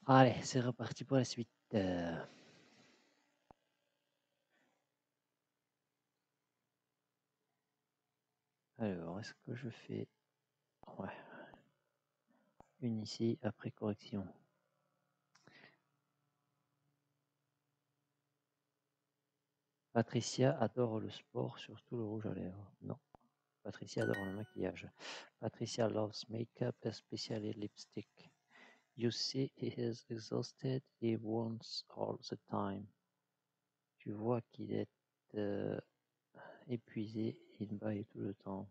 Allez, c'est reparti pour la suite. Alors, est-ce que je fais... Ouais. Une ici, après correction. Patricia adore le sport, surtout le rouge à lèvres. Non. Patricia adore le maquillage. Patricia loves makeup, especially lipstick. You see, he is exhausted, he wants all the time. Tu vois qu'il est épuisé, il baille tout le temps.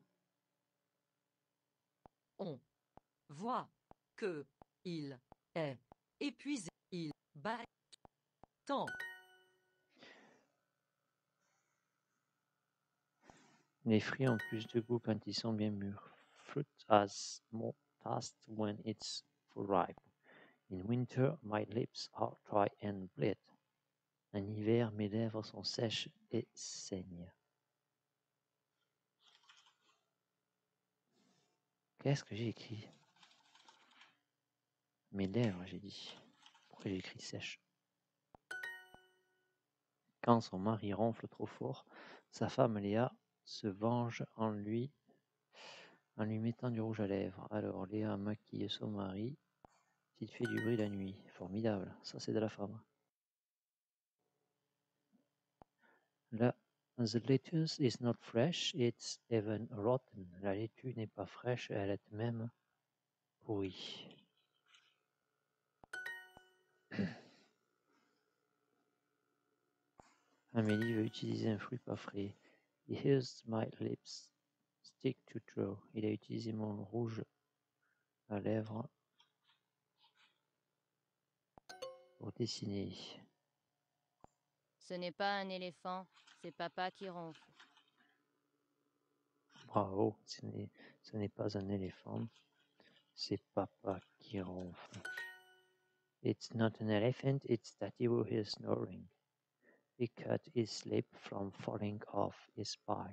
On voit que il est épuisé, il bat tant. Les fruits ont plus de goût quand ils sont bien mûrs. Fruit has more taste when it's full ripe. In winter, my lips are dry and bleed. En hiver, mes lèvres sont sèches et saignent. Qu'est-ce que j'ai écrit? Mes lèvres, j'ai dit. Pourquoi j'ai écrit sèche? Quand son mari ronfle trop fort, sa femme Léa se venge en lui mettant du rouge à lèvres. Alors Léa maquille son mari s'il fait du bruit la nuit. Formidable, ça c'est de la femme. Là, the lettuce is not fresh, it's even rotten. La laitue n'est pas fraîche, elle est même pourrie. Amélie veut utiliser un fruit pas frais. He used my lips stick to draw. Il a utilisé mon rouge à lèvres pour dessiner. Ce n'est pas un éléphant, c'est papa qui ronfle. Bravo, ce n'est pas un éléphant, c'est papa qui ronfle. It's not an elephant, it's Daddy who is snoring. He cut his slip from falling off his bike.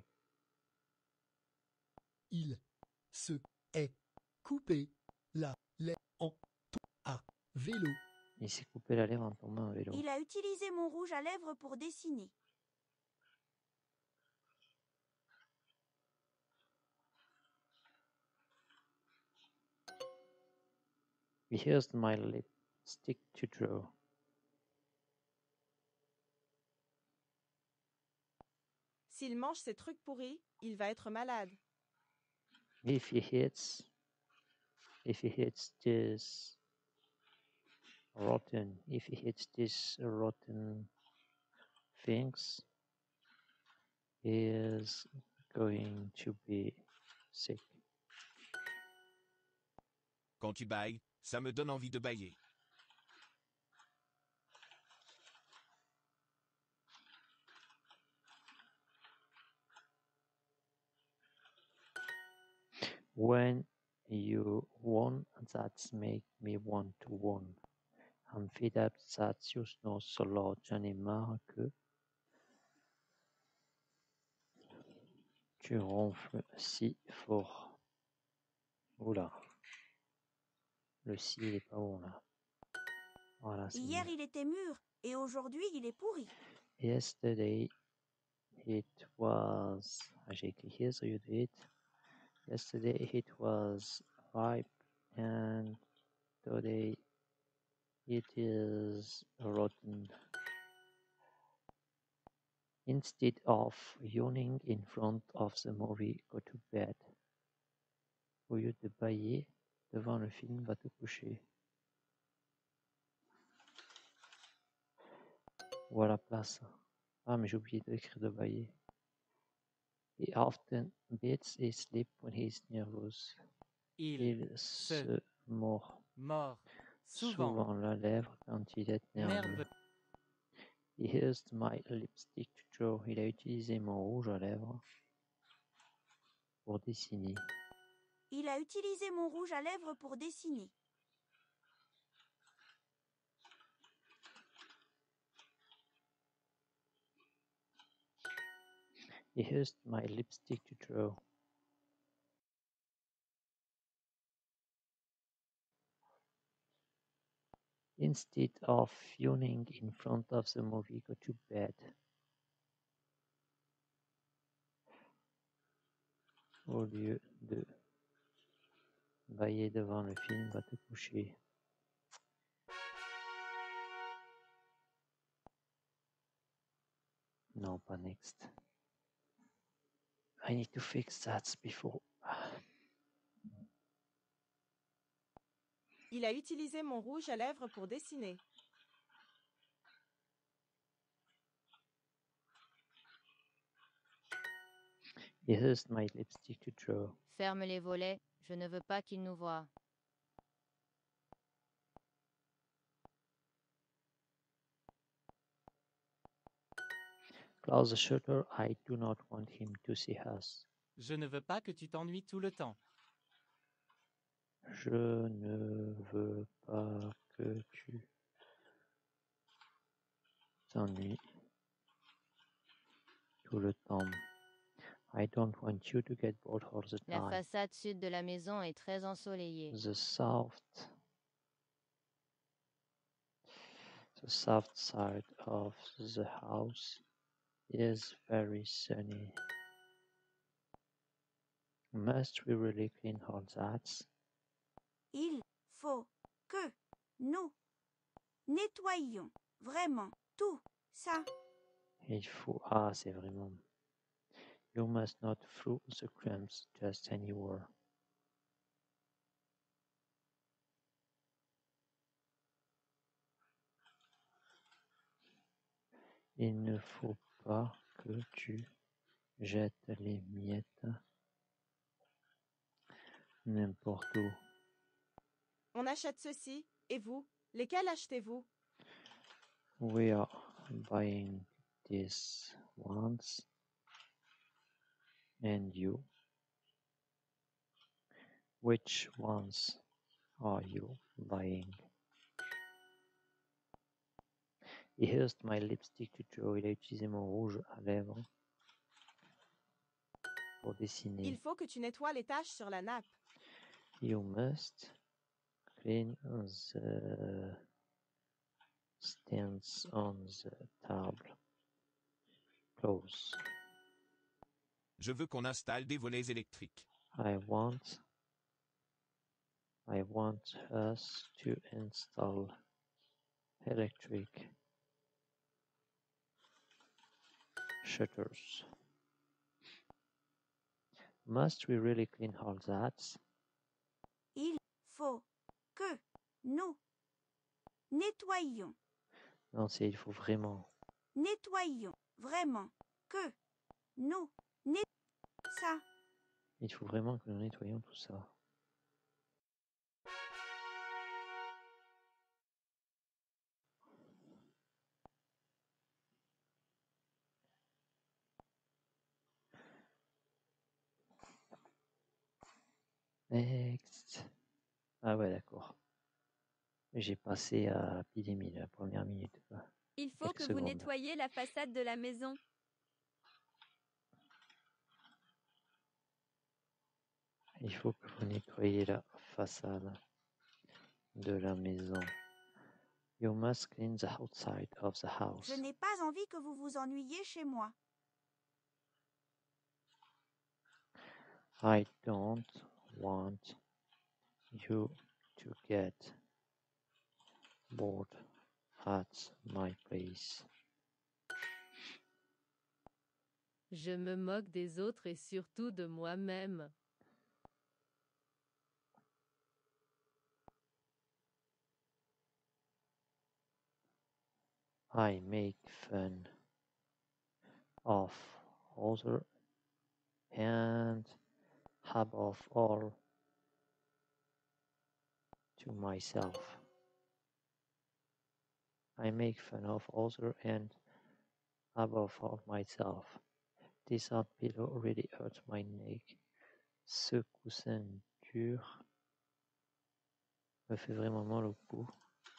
Il se est coupé la lèvre en à vélo. Il s'est coupé la lèvre en tombant à vélo. Il a utilisé mon rouge à lèvres pour dessiner. He used my lipstick to draw. S'il mange ces trucs pourris, il va être malade. If he hits this rotten things, he is going to be sick. Quand tu bailles, ça me donne envie de bailler. When you won, that make me want to won. I'm fed up that you snore so loud. J'en ai marre que tu ronfles si fort. Oula. Le si, il est pas bon là. Voilà, c'est Hier, mieux. il était mûr et aujourd'hui, il est pourri. Yesterday it was... J'ai écrit here, so you do it. Yesterday it was ripe and today it is rotten. Instead of yawning in front of the movie, go to bed. Au lieu de bâiller devant le film, va te coucher. Ou à la place. Ah, mais j'ai oublié d'écrire de bâiller. He often beats his lip when he's nervous. Il se mord souvent la lèvre quand il est nerveux. He used my lipstick to draw. Il a utilisé mon rouge à lèvres pour dessiner. Il a utilisé mon rouge à lèvres pour dessiner. He used my lipstick to draw. Instead of yawning in front of the movie, go to bed. Au lieu de bailler devant le film, va te coucher. Non, pas next. I need to fix that before. Il a utilisé mon rouge à lèvres pour dessiner. He used my lipstick to draw. Ferme les volets, je ne veux pas qu'il nous voie. Close the shutter, I do not want him to see us. Je ne veux pas que tu t'ennuies tout le temps. Je ne veux pas que tu t'ennuies tout le temps. I don't want you to get bored all the La time. façade sud de la maison est très ensoleillée. The south side of the house is very sunny. Must we really clean all that? Il faut que nous nettoyions vraiment tout ça. Il faut... c'est vraiment... You must not throw the crumbs just anywhere. Il ne faut pas que tu jettes les miettes n'importe où. On achète ceci, et vous? Lesquels achetez-vous? We are buying these ones. And you? Which ones are you buying? He used my lipstick to draw. Il a utilisé mon rouge à lèvres pour dessiner. Il faut que tu nettoies les taches sur la nappe. You must clean the stands on the table. Close. Je veux qu'on installe des volets électriques. I want us to install electric shutters. Must we really clean all that? Il faut que nous nettoyions. Non, c'est il faut vraiment. Nettoyions vraiment que nous ça. Il faut vraiment que nous nettoyions tout ça. Next. Ah ouais, d'accord. J'ai passé à épidémie la première minute. Il faut que vous nettoyiez la façade de la maison. Il faut que vous nettoyiez la façade de la maison. You must clean the outside of the house. Je n'ai pas envie que vous vous ennuyiez chez moi. I don't want you to get bored at my place. Je me moque des autres et surtout de moi-même. I make fun of others and above all to myself. I make fun of others and above all myself. This hard pillow already hurts my neck. Ce coussin dur me fait vraiment mal au cou.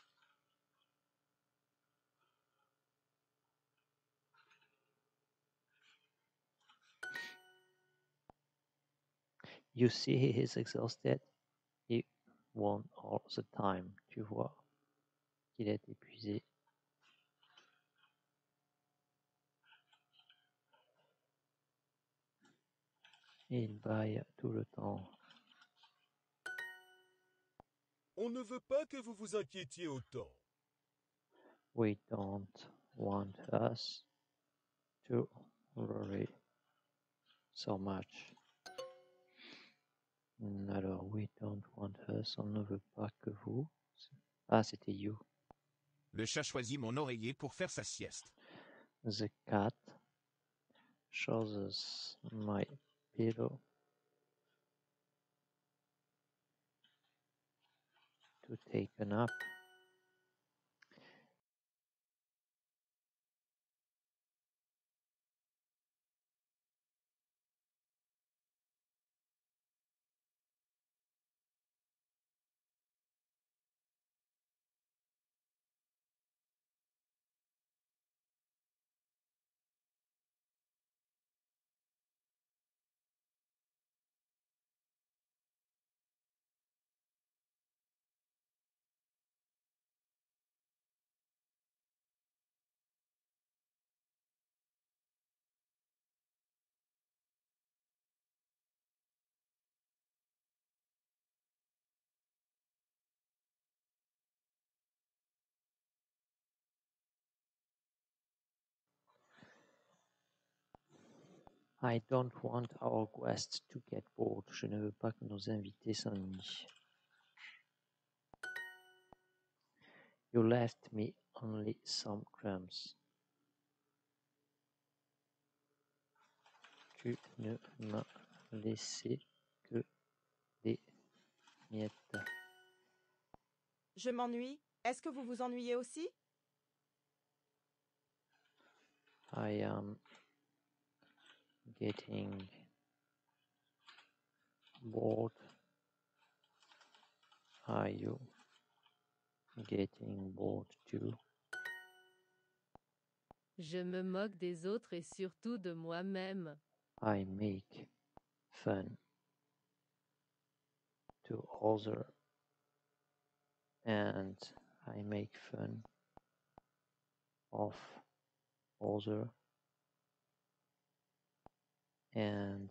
You see, he is exhausted. He won all the time. Tu vois, qu'il est épuisé. Il bâille tout le temps. On ne veut pas que vous vous inquiétiez autant. We don't want us to worry so much. Alors, we don't want us, on ne veut pas que vous. Ah, c'était you. Le chat choisit mon oreiller pour faire sa sieste. The cat chooses my pillow to take a nap. I don't want our guests to get bored. Je ne veux pas que nos invités s'ennuient. You left me only some crumbs. Tu ne m'as laissé que des miettes. Je m'ennuie. Est-ce que vous vous ennuyez aussi? I am getting bored. Are you getting bored too? Je me moque des autres et surtout de moi-même. I make fun to others and I make fun of others and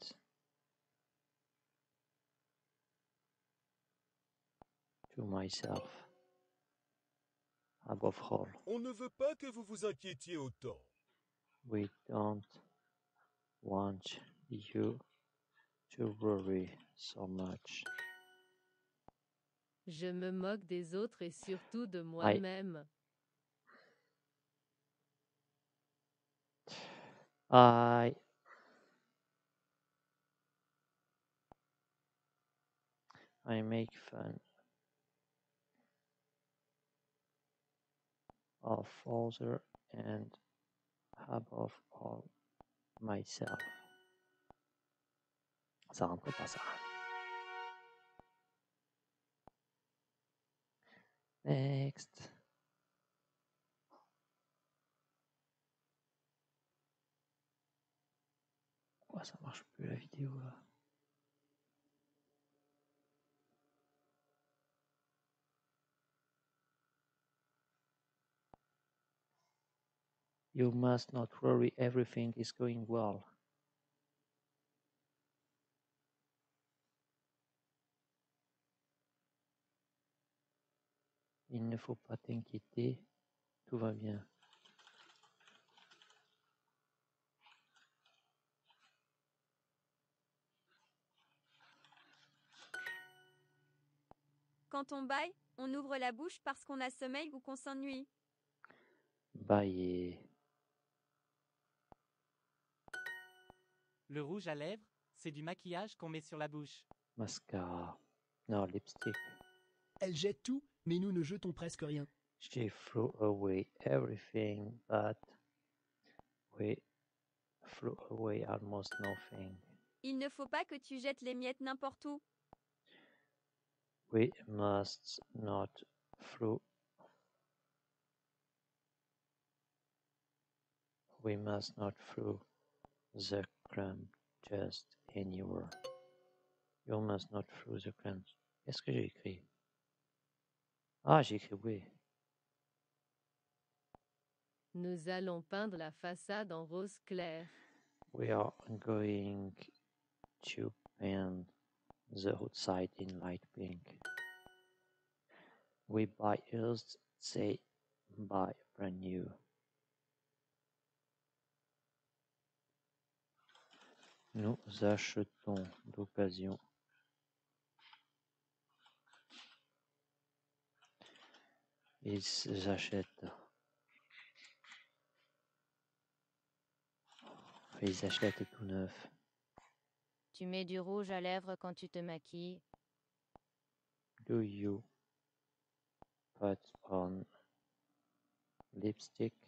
to myself above all. On ne veut pas que vous vous inquiétiez autant. We don't want you to worry so much. Je me moque des autres et surtout de moi-même. I make fun of others and above all myself. Ça rentre pas ça. Next. Pourquoi ça marche plus la vidéo là? You must not worry, everything is going well. Il ne faut pas t'inquiéter, tout va bien. Quand on bâille, on ouvre la bouche parce qu'on a sommeil ou qu'on s'ennuie. Bailler. Le rouge à lèvres, c'est du maquillage qu'on met sur la bouche. Mascara. Non, lipstick. Elle jette tout, mais nous ne jetons presque rien. She threw away everything, but we threw away almost nothing. Il ne faut pas que tu jettes les miettes n'importe où. We must not throw the crumbs just anywhere. You must not throw the crumbs. Qu'est-ce que j'ai écrit? Ah, j'ai écrit oui. Nous allons peindre la façade en rose clair. We are going to paint the outside in light pink. We buy used, they buy brand new. Nous achetons d'occasion. Ils achètent. Ils achètent tout neuf. Tu mets du rouge à lèvres quand tu te maquilles. Do you put on lipstick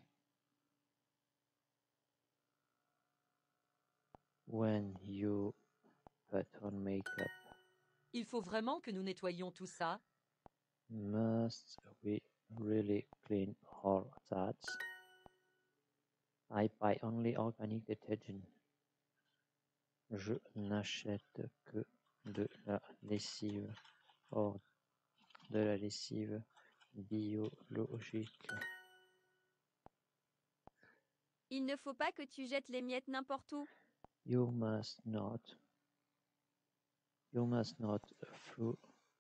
when you put on makeup? Il faut vraiment que nous nettoyions tout ça? Must we really clean all that? I buy only organic detergent. Je n'achète que de la lessive biologique. Il ne faut pas que tu jettes les miettes n'importe où. You must not throw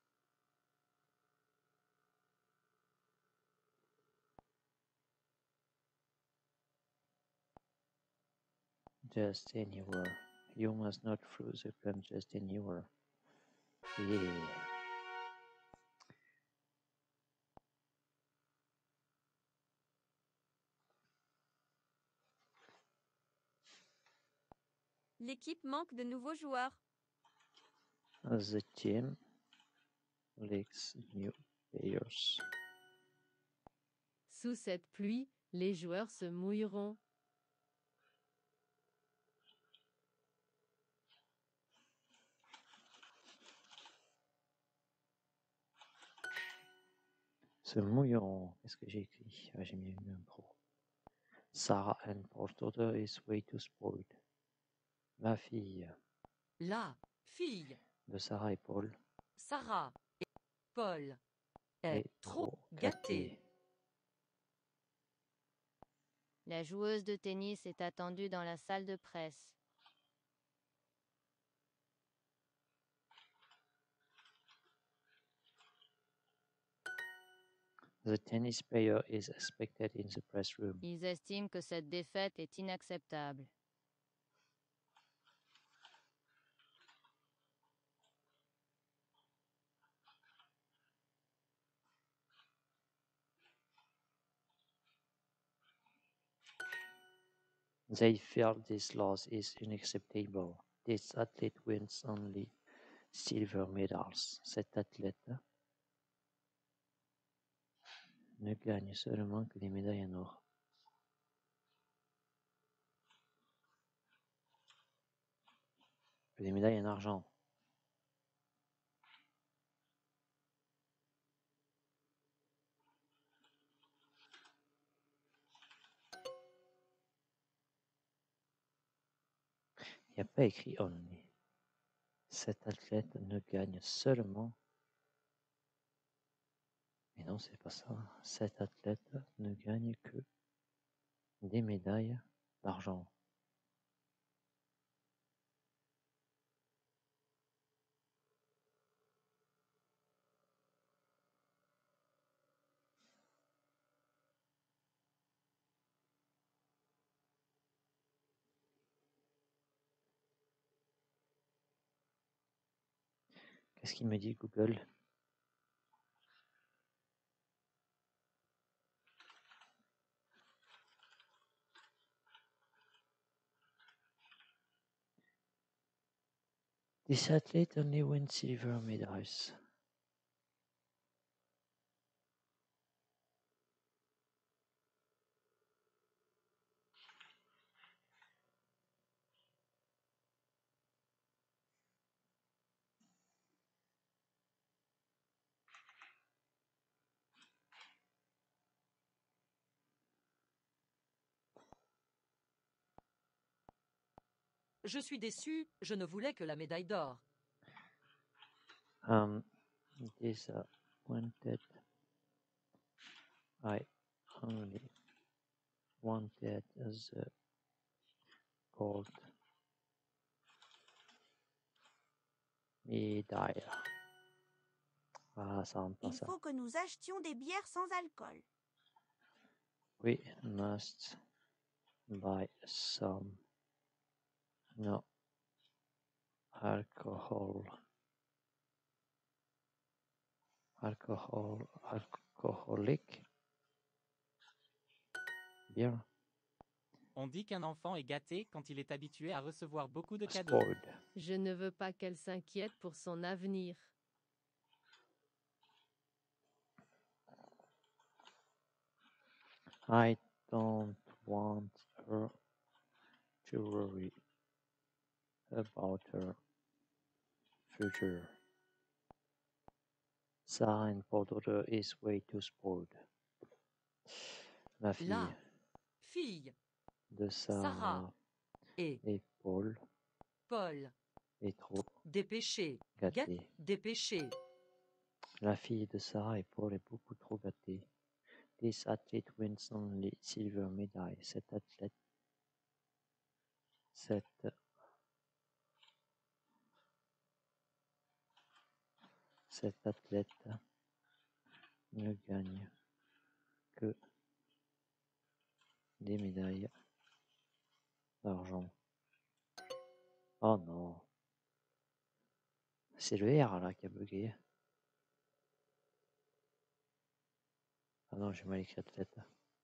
just anywhere. You must not throw the gum just anywhere. Yeah. L'équipe manque de nouveaux joueurs. The team lacks new players. Sous cette pluie, les joueurs se mouilleront. Se mouilleront. Qu'est-ce que j'ai écrit? J'ai mis un pro. Sarah and Paul's daughter is way too spoiled. La fille. La fille De Sarah et Paul. Sarah et Paul est trop gâtée. La joueuse de tennis est attendue dans la salle de presse. The tennis player is expected in the press room. Ils estiment que cette défaite est inacceptable. They feel this loss is unacceptable. This athlete wins only silver medals. Cet athlète ne gagne seulement que des médailles en or. Que des médailles en argent. Il n'y a pas écrit only. Cet athlète ne gagne seulement. Mais non, c'est pas ça. Cet athlète ne gagne que des médailles d'argent. Qu'est-ce qu'il me dit Google? This athlete only wins silver medals. Je suis déçue, je ne voulais que la médaille d'or. Disappointed. I only wanted the gold medal. Ah, ça rentre pas Il ça. faut que nous achetions des bières sans alcool. We must buy some no alcoholic beer. On dit qu'un enfant est gâté quand il est habitué à recevoir beaucoup de cadeaux. Spoiled. Je ne veux pas qu'elle s'inquiète pour son avenir. I don't want her to worry about her future. Sarah and Paul daughter is way too spoiled. La fille La fille de Sarah Sarah et Paul Paul est trop dépêchée. gâtée. Dépêchée. La fille de Sarah et Paul est beaucoup trop gâtée. This athlete wins only silver medal. Cet athlète ne gagne que des médailles d'argent. Oh non. C'est le R là qui a bugué. Ah non, j'ai mal écrit athlète.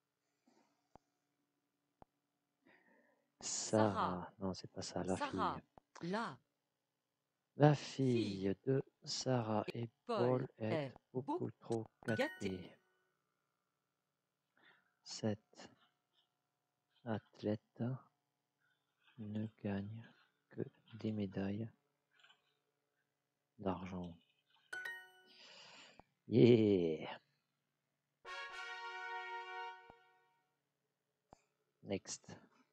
Sarah. Non, c'est pas ça, la Sarah. fille. La La fille de Sarah et Paul est est beaucoup trop gâtée. Cet athlète ne gagne que des médailles d'argent. Yeah! Next.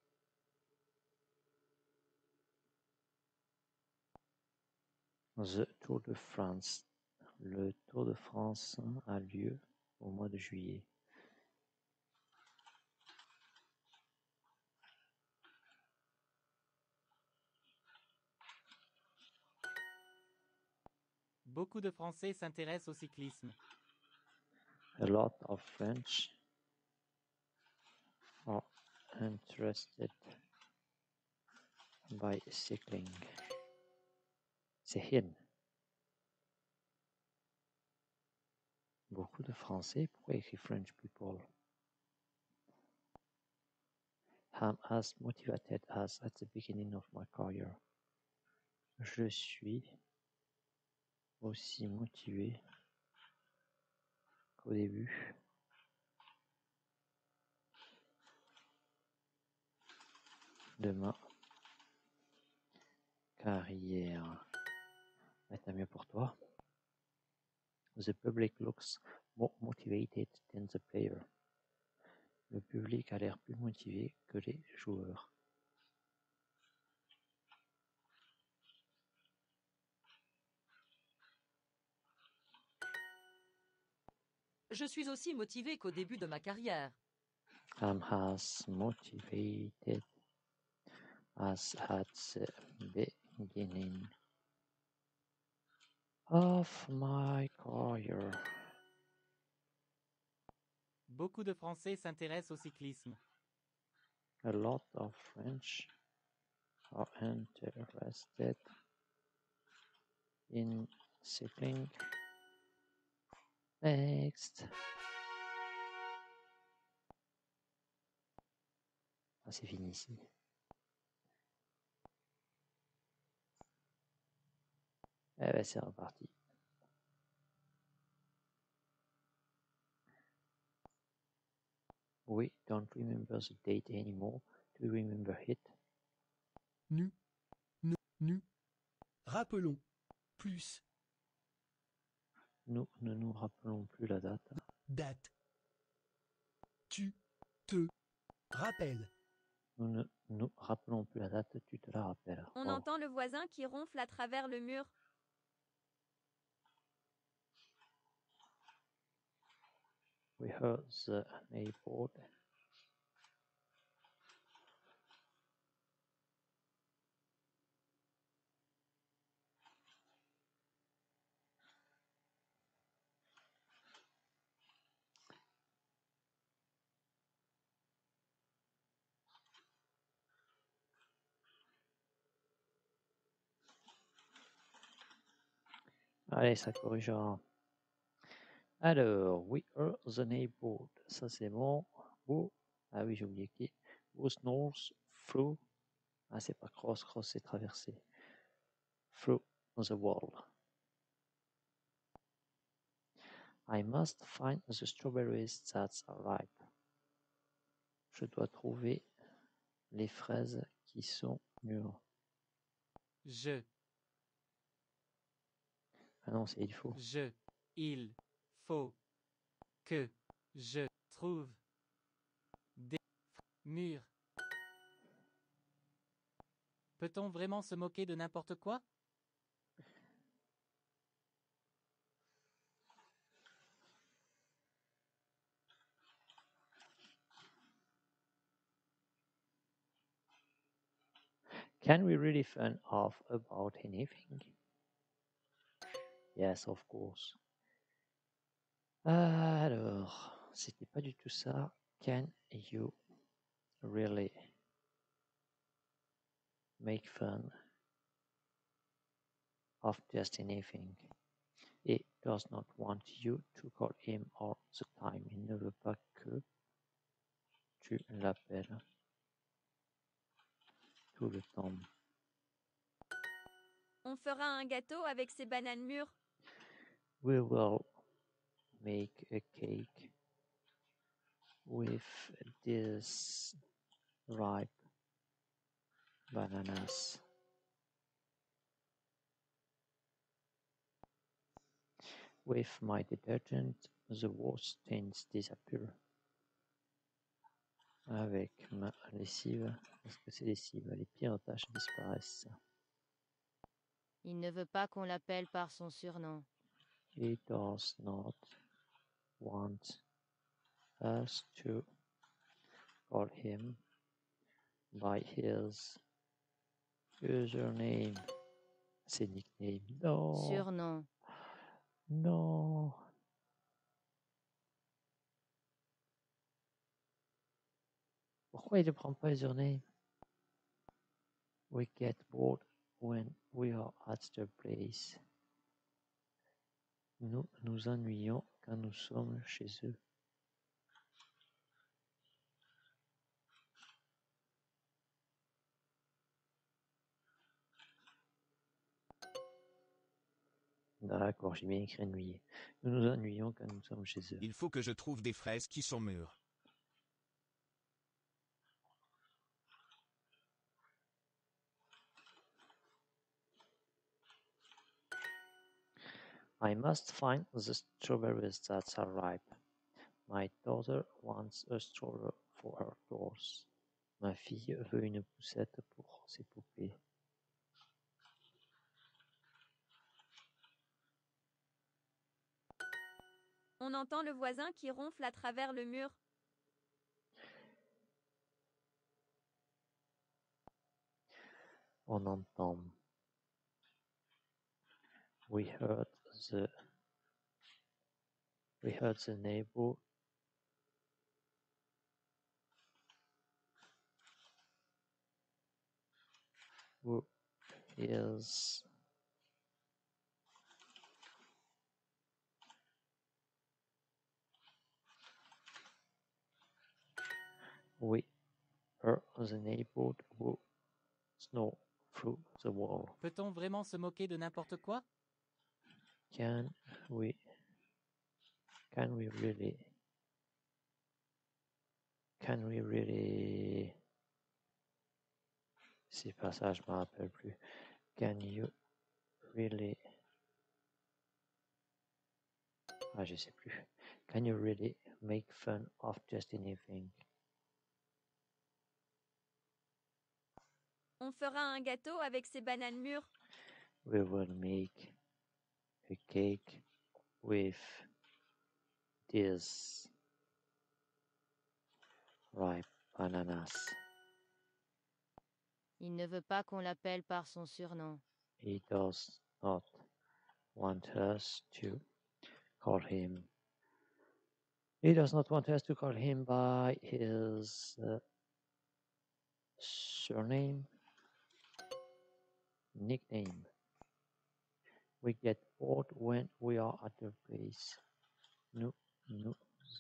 The Tour de France. Le Tour de France a lieu au mois de juillet. Beaucoup de Français s'intéressent au cyclisme. A lot of French are interested by cycling. C'est him. Beaucoup de Français. Pourquoi écrit French people? I'm as motivated as at the beginning of my career. Je suis aussi motivé qu'au début de ma carrière. Tant mieux pour toi. The public looks more motivated than the player. Le public a l'air plus motivé que les joueurs. Je suis aussi motivée qu'au début de ma carrière. I'm as motivated as at the beginning of my career. Beaucoup de Français s'intéressent au cyclisme. A lot of French are interested in cycling. Next. Ah, c'est fini ici. Eh ben, c'est reparti. We don't remember the date anymore. Do you remember it? Nu. Rappelons. Plus. Nous ne nous rappelons plus la date. Date. Tu te rappelles. Nous ne nous rappelons plus la date, tu te la rappelles. On entend le voisin qui ronfle à travers le mur. We heard the neighbor Allez, ça corrigera. Alors, we are the neighborhood. Ça, c'est bon. Who? Ah oui, j'ai oublié qui. Who snows through? Ah, c'est pas cross, cross, c'est traversé. Through the wall. I must find the strawberries that are ripe. Je dois trouver les fraises qui sont mûres. Je. Ah non, c'est il faut. Il faut que je trouve des murs. Peut-on vraiment se moquer de n'importe quoi? Can we really fun off about anything? Yes, of course. Alors, c'était pas du tout ça. Can you really make fun of just anything? He does not want you to call him all the time. Il ne veut pas que tu l'appelles tout le temps. On fera un gâteau avec ces bananes mûres. We will make a cake with these ripe bananas. With my detergent, the worst stains disappear. Avec ma lessive, parce que c'est lessive, les pires taches disparaissent. Il ne veut pas qu'on l'appelle par son surnom. He does not want us to call him by his username. C'est nickname. Non. Surnom. Non. Pourquoi il ne prend pas username? We get bored when we are at the place. Nous nous ennuyons quand nous sommes chez eux. D'accord, j'ai bien écrit ennuyer. Nous nous ennuyons quand nous sommes chez eux. Il faut que je trouve des fraises qui sont mûres. I must find the strawberries that are ripe. My daughter wants a stroller for her dolls. Ma fille veut une poussette pour ses poupées. On entend le voisin qui ronfle à travers le mur. On entend. We heard the neighbor who is we heard the neighbor who snow through the wall. Peut-on vraiment se moquer de n'importe quoi? Can we really c'est pas ça, je me rappelle plus. Can you really je sais plus. Can you really make fun of just anything? On fera un gâteau avec ces bananes mûres. We will make a cake with these ripe bananas. Il ne veut pas qu'on l'appelle par son surnom. He does not want us to call him. He does not want us to call him by his surname, nickname. We get bored when we are at the place. Nous nous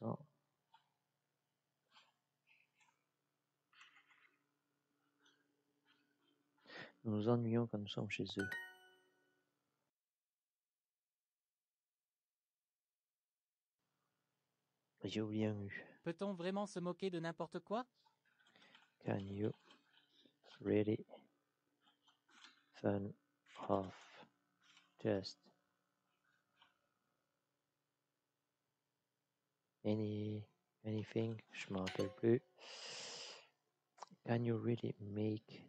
ennuyons quand nous sommes chez eux. J'ai oublié un U. Peut-on vraiment se moquer de n'importe quoi? Can you really fun of just anything? Je m'en rappelle plus. Can you really make...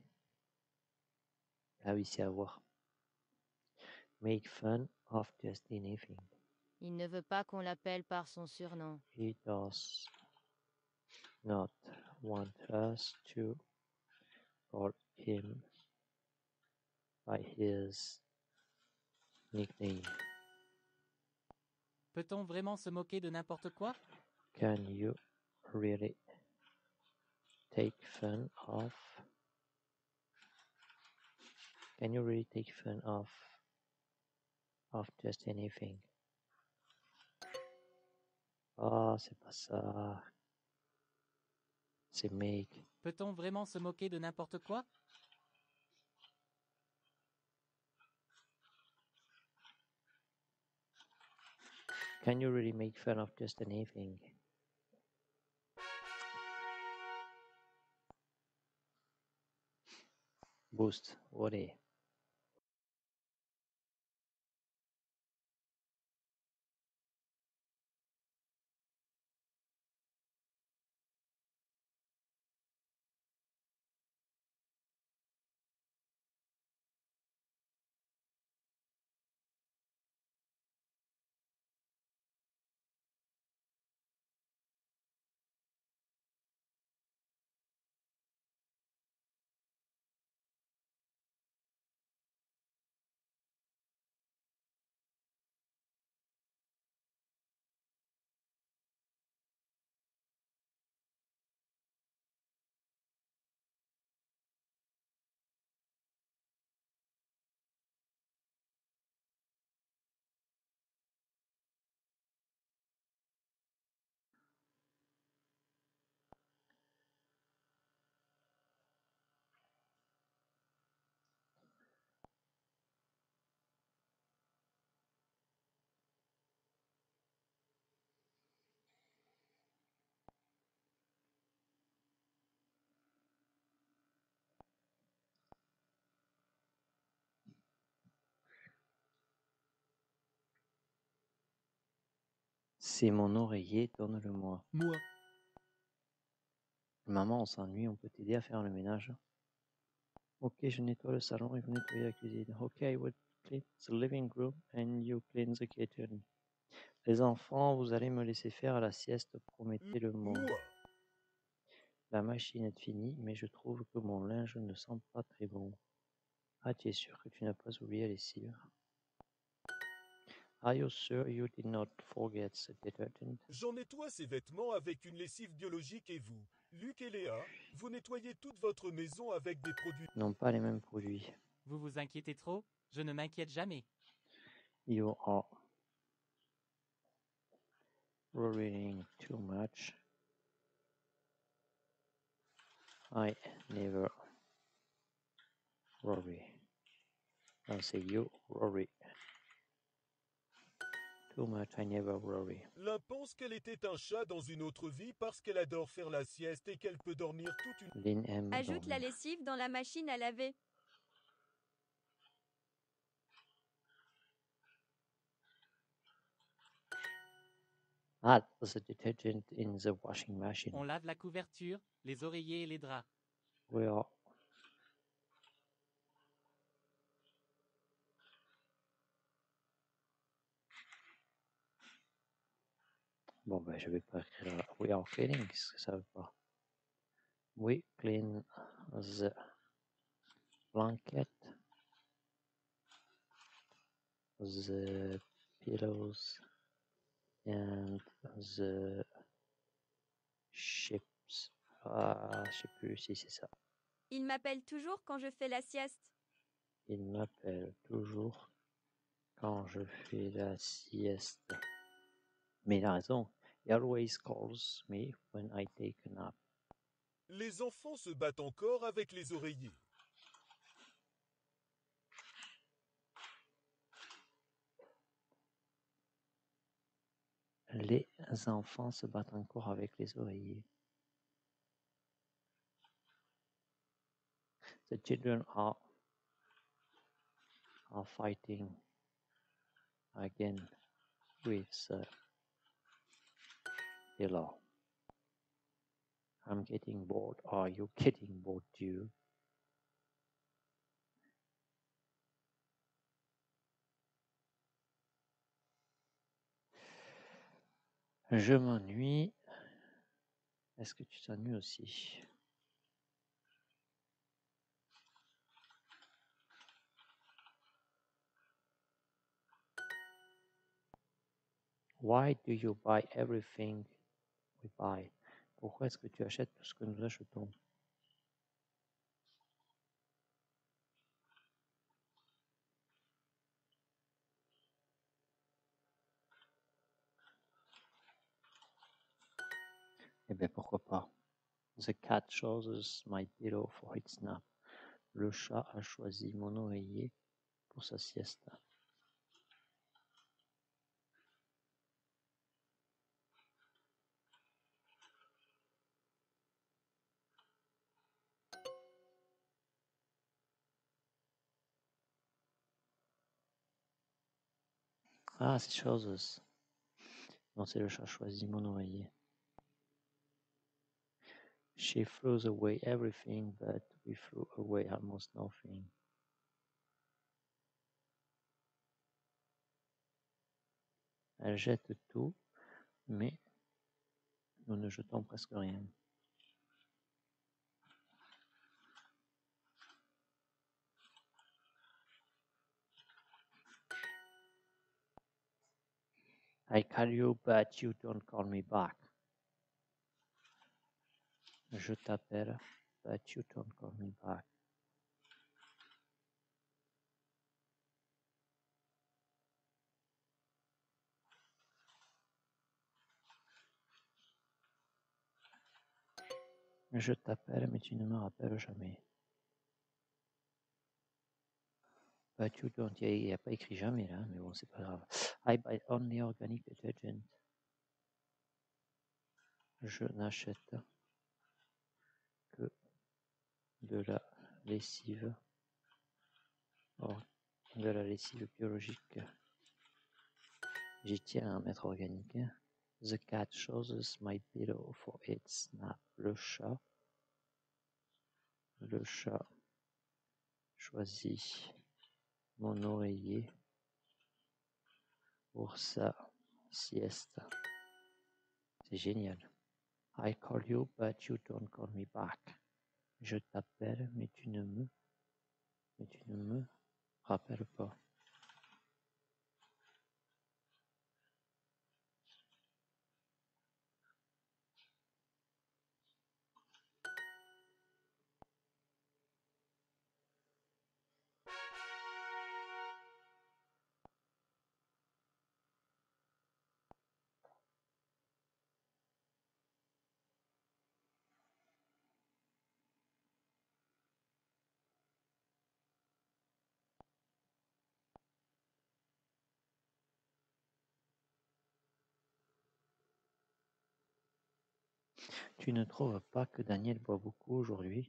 Ah oui, c'est à voir. Make fun of just anything. Il ne veut pas qu'on l'appelle par son surnom. He does not want us to call him by his nickname. Peut-on vraiment se moquer de n'importe quoi? Can you really take fun of... Can you really take fun of just anything? Ah, c'est pas ça. C'est make. Peut-on vraiment se moquer de n'importe quoi? Can you really make fun of just anything? Boost, what est? C'est mon oreiller, donne-le-moi. Moi. Maman, on s'ennuie, on peut t'aider à faire le ménage. Ok, je nettoie le salon et vous nettoyez la cuisine. Ok, I will clean the living room and you clean the kitchen. Les enfants, vous allez me laisser faire la sieste, promettez-le-moi. Moi. La machine est finie, mais je trouve que mon linge ne sent pas très bon. Ah, tu es sûr que tu n'as pas oublié la lessive? Are you sure you did not forget the detergent? J'en nettoie ces vêtements avec une lessive biologique et vous, Luc et Léa, vous nettoyez toute votre maison avec des produits... Non, pas les mêmes produits. Vous vous inquiétez trop? Je ne m'inquiète jamais. You are worrying too much. I never worry. I'll say you worry too much. I never worry. L'un pense qu'elle était un chat dans une autre vie parce qu'elle adore faire la sieste et qu'elle peut dormir toute une... Lynn aime Ajoute la dormir. lessive dans la machine à laver. Ah, there's a detergent in the washing machine. On lave la couverture, les oreillers et les draps. We are... Bon, ben, je vais pas écrire là. We are cleaning, qu'est-ce que ça veut pas? We clean the blanket, the pillows, and the ships. Ah, je sais plus si c'est ça. Il m'appelle toujours quand je fais la sieste. Il m'appelle toujours quand je fais la sieste. Mais il a raison. He always calls me when I take a nap. Les enfants se battent encore avec les oreillers. Les enfants se battent encore avec les oreillers. The children are fighting again with the pillow. I'm getting bored. Are you getting bored too? Je m'ennuie. Est-ce que tu t'ennuies aussi? Why do you buy everything we buy? Pourquoi est-ce que tu achètes tout ce que nous achetons? Eh bien, pourquoi pas? The cat chooses my pillow for its nap. Le chat a choisi mon oreiller pour sa sieste. Ah, c'est chooses. Non, c'est le chat choisit mon oreiller. She throws away everything, but we threw away almost nothing. Elle jette tout, mais nous ne jetons presque rien. I call you, but you don't call me back. Je t'appelle, but you don't call me back. Je t'appelle, mais tu ne me rappelles jamais. But you don't. Il n'y a pas écrit jamais là, mais bon, c'est pas grave. I buy only organic detergent. Je n'achète que de la lessive, de la lessive biologique. J'y tiens à mettre organique. The cat chooses my pillow for its nap. Le chat choisit mon oreiller pour sa sieste. C'est génial. I call you, but you don't call me back. Je t'appelle, mais tu ne me rappelles pas. Tu ne trouves pas que Daniel boit beaucoup aujourd'hui?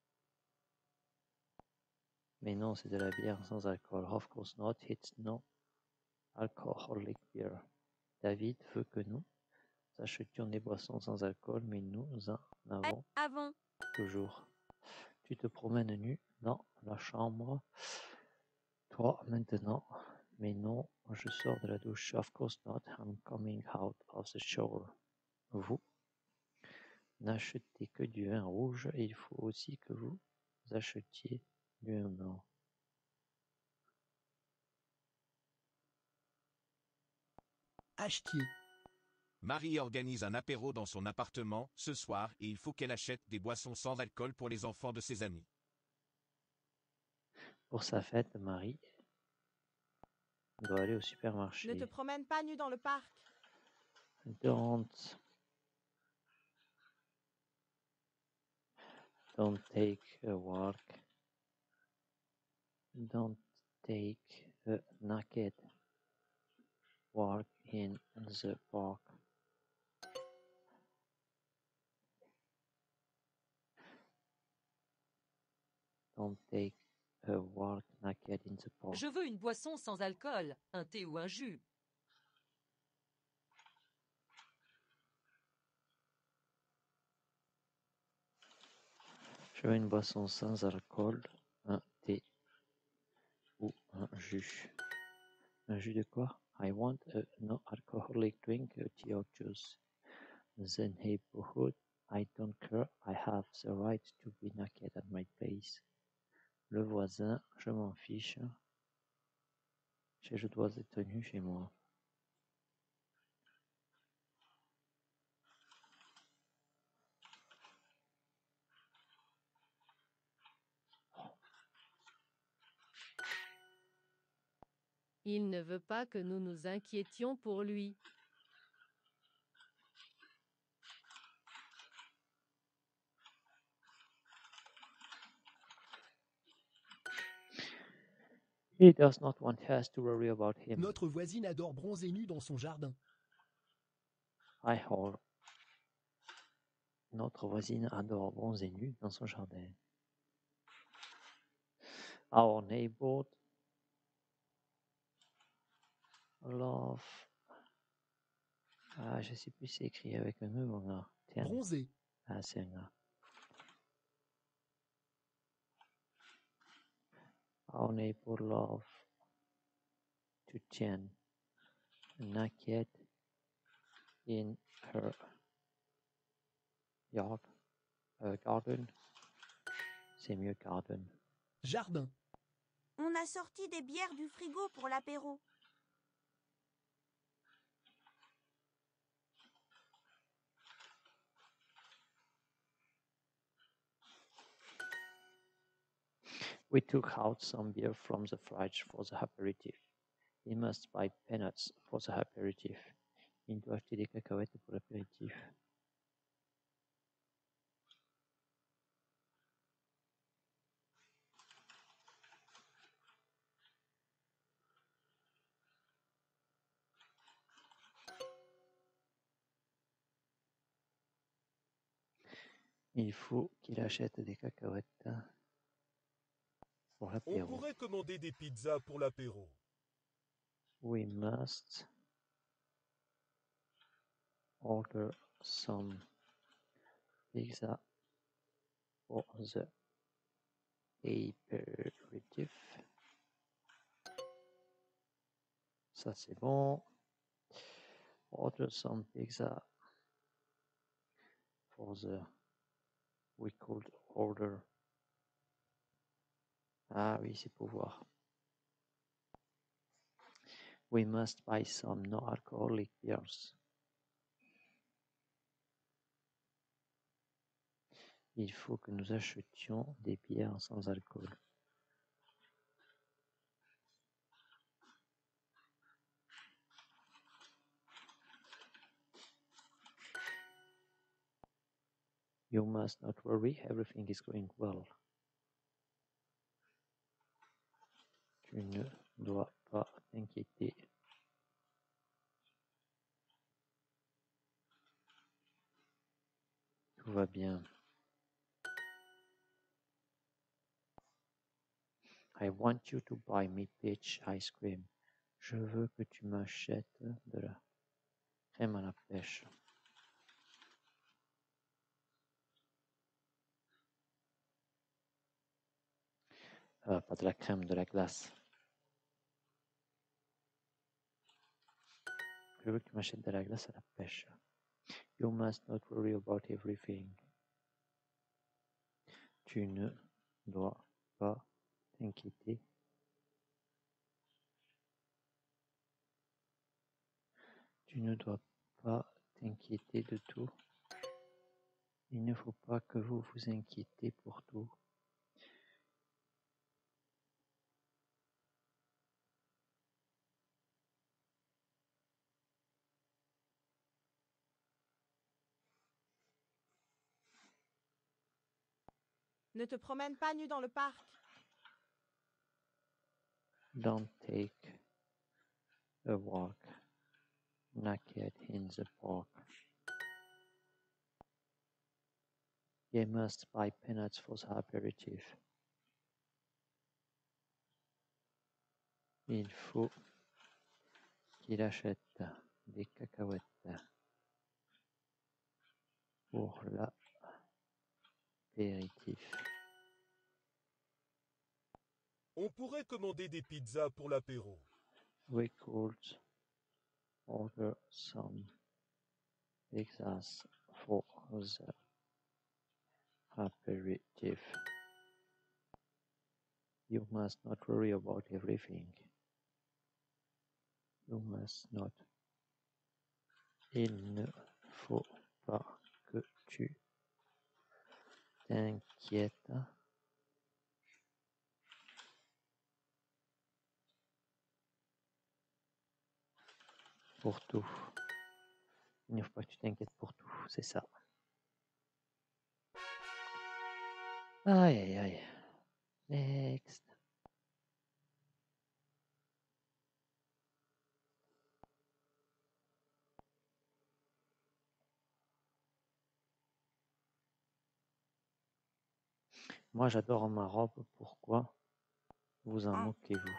Mais non, c'est de la bière sans alcool. Of course not, it's no alcoholic beer. David veut que nous achetions des boissons sans alcool, mais nous en avons toujours. Tu te promènes nu dans la chambre, toi maintenant, mais non, je sors de la douche. Of course not, I'm coming out of the shower. Vous n'achetez que du vin rouge, et il faut aussi que vous achetiez du vin blanc. Achetier. Marie organise un apéro dans son appartement ce soir et il faut qu'elle achète des boissons sans alcool pour les enfants de ses amis. Pour sa fête, Marie On doit aller au Ne te supermarché. promène pas nu dans le parc. Don't take a walk. Don't take a naked walk in the park. Don't take a walk naked in the park. Je veux une boisson sans alcool, un thé ou un jus. Je veux une boisson sans alcool, un thé ou un jus. Un jus de quoi? I want a no-alcoholic drink, a tea or juice. The neighborhood, I don't care, I have the right to be naked at my place. Le voisin, je m'en fiche. Je dois être nu chez moi. Il ne veut pas que nous nous inquiétions pour lui. He does not want us to worry about him. Notre voisine adore bronzer nue dans son jardin. Notre voisine adore bronzer nu dans son jardin. Our neighbor love. Ah, je sais plus si c'est écrit avec un E ou un A. Tiens. Bronzer. Ah, c'est un A. Our neighbor love to tan naked in her yard. Garden. C'est mieux garden. Jardin. On a sorti des bières du frigo pour l'apéro. We took out some beer from the fridge for the aperitif. He must buy peanuts for the aperitif. Il doit acheter des cacahuètes pour l'apéritif. Il faut qu'il achète des cacahuètes pour On l'apéro. pourrait commander des pizzas pour l'apéro. We must order some pizza for the aperitif. Ça c'est bon. Order some pizza for the... We could order... Ah oui, c'est pour voir. We must buy some no-alcoholic beers. Il faut que nous achetions des bières sans alcool. You must not worry, everything is going well. Tu ne dois pas t'inquiéter. Tout va bien. I want you to buy me peach ice cream. Je veux que tu m'achètes de la crème à la pêche. Pas de la crème, de la glace. Je veux que tu m'achètes de la glace à la pêche. You must not worry about everything. Tu ne dois pas t'inquiéter. Tu ne dois pas t'inquiéter de tout. Il ne faut pas que vous vous inquiétez pour tout. Ne te promène pas nu dans le parc. Don't take a walk naked in the park. You must buy peanuts for the aperitif. Il faut qu'il achète des cacahuètes pour l'apéritif. On pourrait commander des pizzas pour l'apéro. We could order some pizzas for the aperitif. You must not worry about everything. You must not. Il ne faut pas que tu t'inquiètes pour tout. Il ne faut pas que tu t'inquiètes pour tout, c'est ça. Aïe aïe aïe. Next. Moi j'adore ma robe, pourquoi vous en moquez-vous?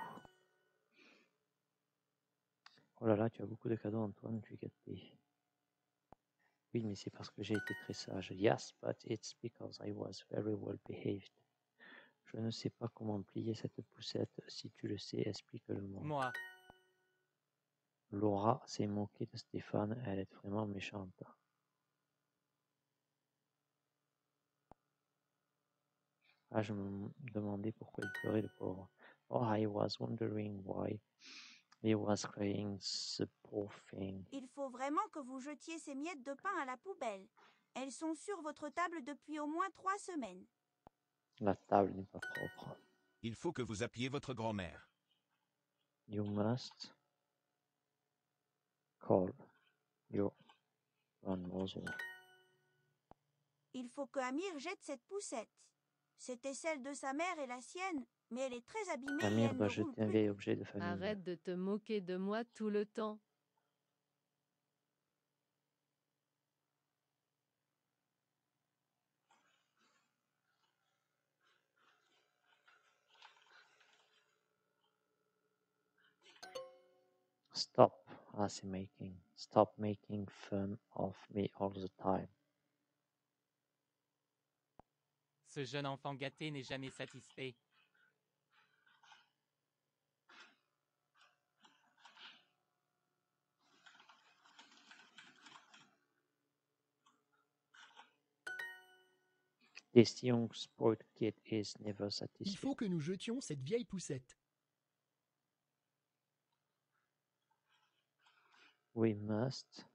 Oh là là, tu as beaucoup de cadeaux Antoine, tu es gâté. Oui, mais c'est parce que j'ai été très sage. Yes, but it's because I was very well behaved. Je ne sais pas comment plier cette poussette. Si tu le sais, explique-le-moi. Moi. Laura s'est moquée de Stéphane, elle est vraiment méchante. Ah, je me demandais pourquoi il pleurait, le pauvre. Oh, I was wondering why he was crying, the poor thing. Il faut vraiment que vous jetiez ces miettes de pain à la poubelle. Elles sont sur votre table depuis au moins 3 semaines. La table n'est pas propre. Il faut que vous appeliez votre grand-mère. You must call your grandmother. Il faut que Amir jette cette poussette. C'était celle de sa mère et la sienne, mais elle est très abîmée et Amir elle doit ne roule jeter un plus. vieil objet de famille. Arrête de te moquer de moi tout le temps. Stop, Stop making fun of me all the time. Ce jeune enfant gâté n'est jamais satisfait. This young spoiled kid is never satisfied. Il faut que nous jetions cette vieille poussette. We must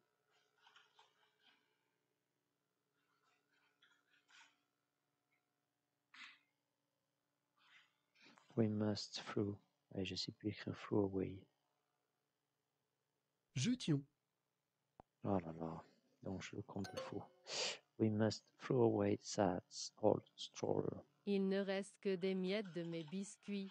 throw. Je sais plus écrire throw away. Jetions. Oh là là, donc je le compte faux. We must throw away that old stroller. Il ne reste que des miettes de mes biscuits.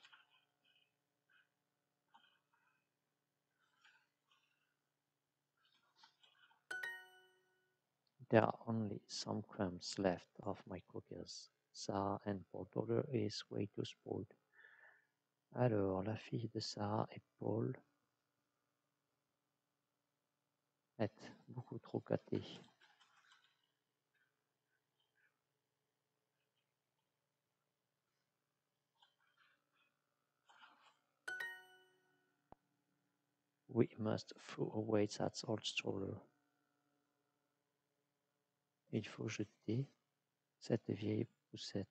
There are only some crumbs left of my cookies. Sarah and Paul daughter is way too spoiled. Alors, la fille de Sarah et Paul est beaucoup trop gâtée. We must throw away that old stroller. Il faut jeter cette vieille poussette.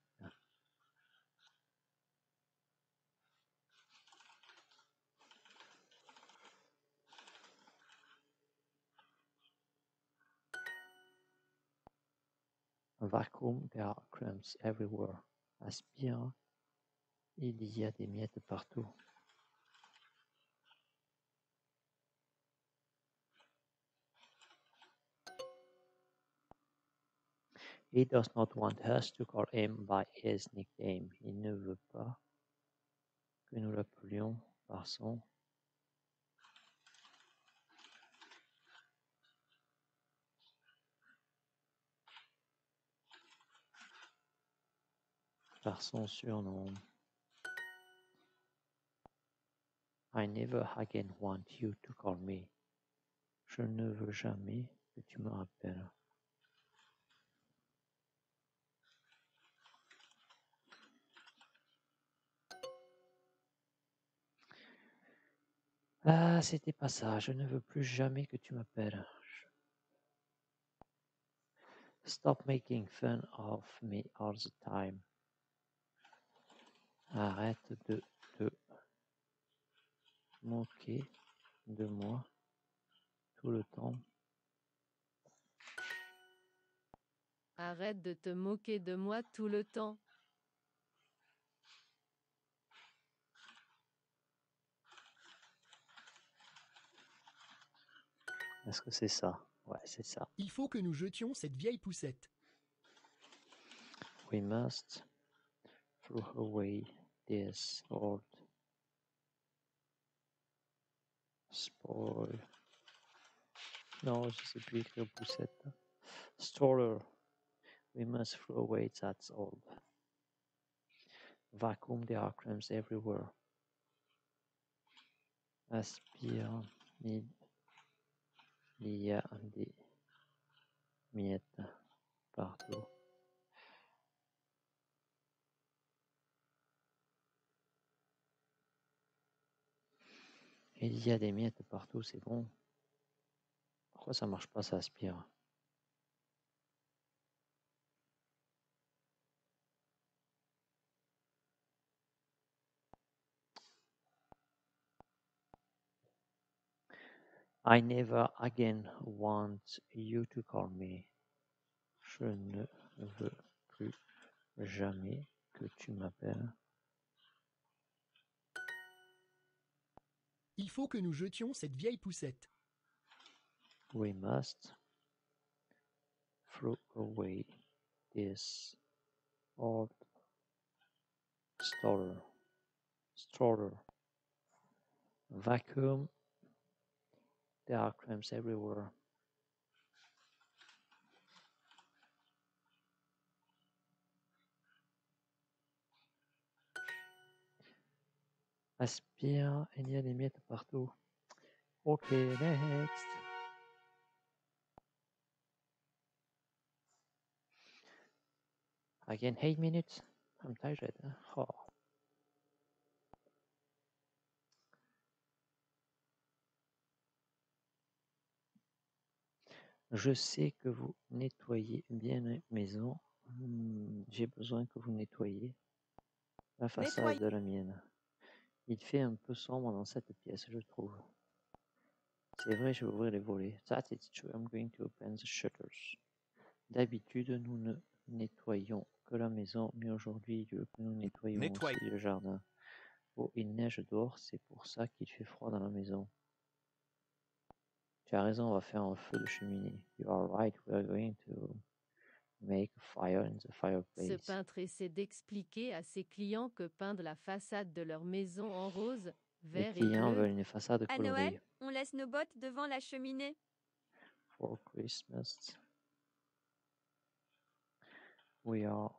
Vacuum, there are crumbs everywhere. Aspire, il y a des miettes partout. He does not want us to call him by his nickname. Il ne veut pas que nous l'appelions par son surnom. I never again want you to call me. Je ne veux jamais que tu me rappelles. Ah, c'était pas ça. Je ne veux plus jamais que tu m'appelles. Stop making fun of me all the time. Arrête de te moquer de moi tout le temps. Arrête de te moquer de moi tout le temps. Est-ce que c'est ça? Ouais, c'est ça. Il faut que nous jetions cette vieille poussette. We must throw away this old spoil. Non, je sais plus écrire poussette. Stroller. We must throw away that old. Vacuum, there are crumbs everywhere. Aspire, il y a des miettes partout. Il y a des miettes partout, c'est bon. Pourquoi ça marche pas, ça aspire? I never again want you to call me. Je ne veux plus jamais que tu m'appelles. Il faut que nous jetions cette vieille poussette. We must throw away this old stroller. Vacuum. There are crumbs everywhere. Aspire, il y a des miettes partout. Ok, next. Again, 8 minutes. I'm tired. Oh. Je sais que vous nettoyez bien la maison. J'ai besoin que vous nettoyiez la façade de la mienne. Il fait un peu sombre dans cette pièce, je trouve. C'est vrai, je vais ouvrir les volets. That is true, I'm going to open the shutters. D'habitude, nous ne nettoyons que la maison, mais aujourd'hui, il veut que nous nettoyions aussi le jardin. Oh, il neige dehors, c'est pour ça qu'il fait froid dans la maison. Tu as raison, on va faire un feu de cheminée. You are right, we are going to make a fire in the fireplace. Ce peintre essaie d'expliquer à ses clients que peindre la façade de leur maison en rose, vert et bleu. Les clients veulent une façade À colorée. Noël, on laisse nos bottes devant la cheminée. For Christmas, we are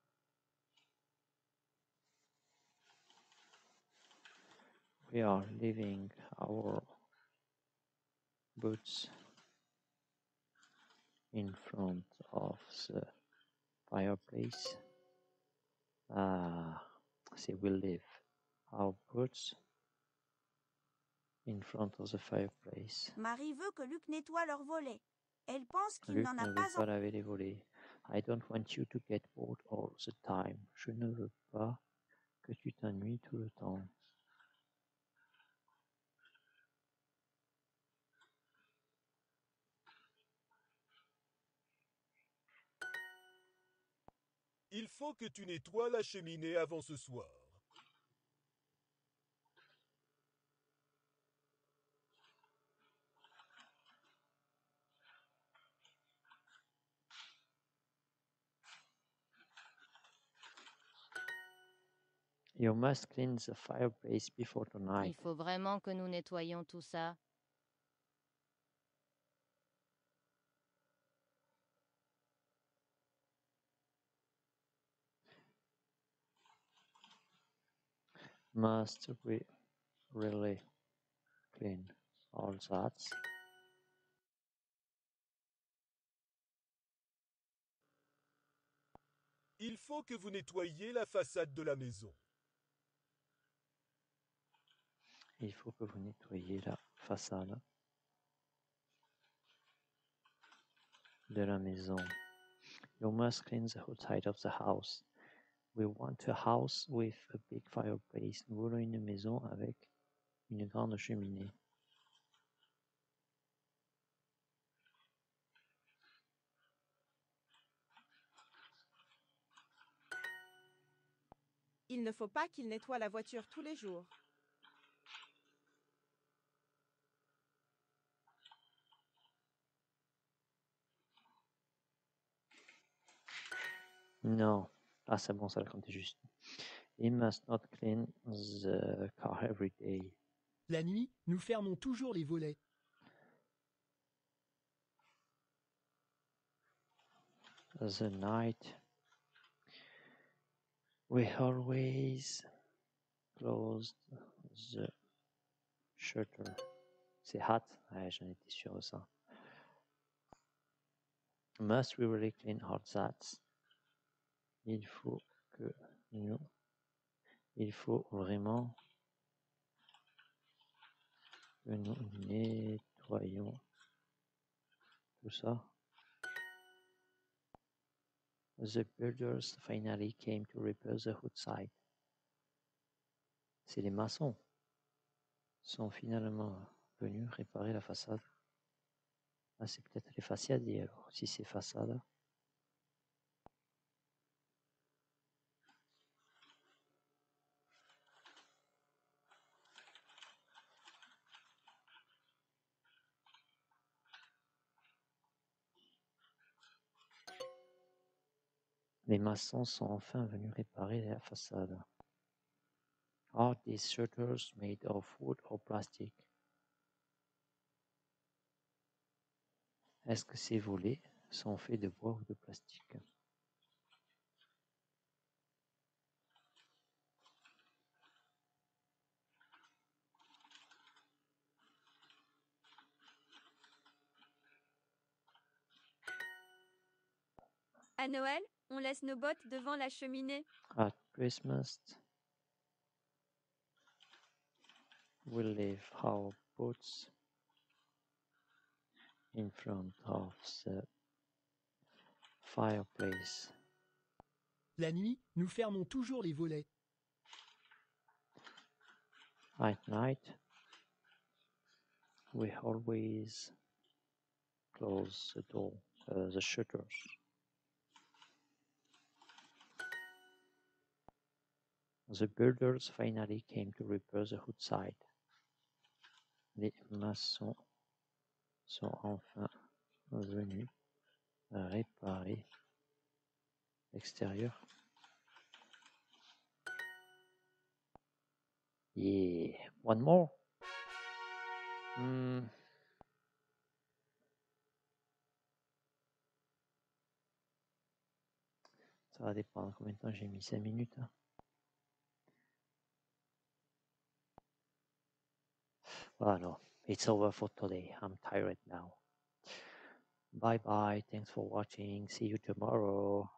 leaving our boots in front of the fireplace. See, we leave our boots in front of the fireplace. Marie veut que Luc nettoie leurs volets. Elle pense qu'il Luc n'en a ne pas veut pas laver les volets. I don't want you to get bored all the time. Je ne veux pas que tu t'ennuies tout le temps. Il faut que tu nettoies la cheminée avant ce soir. You must clean the fireplace before Il tonight. faut vraiment que nous nettoyions tout ça. Must we really clean all that? Il faut que vous nettoyiez la façade de la maison. Il faut que vous nettoyiez la façade de la maison. You must clean the outside of the house. We want a house with a big fireplace. Nous voulons une maison avec une grande cheminée. Il ne faut pas qu'il nettoie la voiture tous les jours. Non. Ah, c'est bon, ça le compte juste. He must not clean the car every day. La nuit, nous fermons toujours les volets. The night, we always close the shutter. C'est hot. Ouais, j'en étais sûr de ça. Must we really clean our that? Il faut vraiment que nous nettoyions tout ça. The builders finally came to repair the outside. C'est les maçons sont finalement venus réparer la façade. Ah, c'est peut-être les façadiers alors, si c'est façade. Les maçons sont enfin venus réparer la façade. Are these shutters made of wood or plastic? Est-ce que ces volets sont faits de bois ou de plastique? À Noël, on laisse nos bottes devant la cheminée. At Christmas, we leave our boots in front of the fireplace. La nuit, nous fermons toujours les volets. At night, we always close the door, the shutters. The builders finally came to repair the outside. Les maçons sont enfin venus réparer l'extérieur. Yeah, one more. Ça va dépendre combien de temps j'ai mis, 5 minutes. Well, no, it's over for today. I'm tired now. Bye bye. Thanks for watching. See you tomorrow.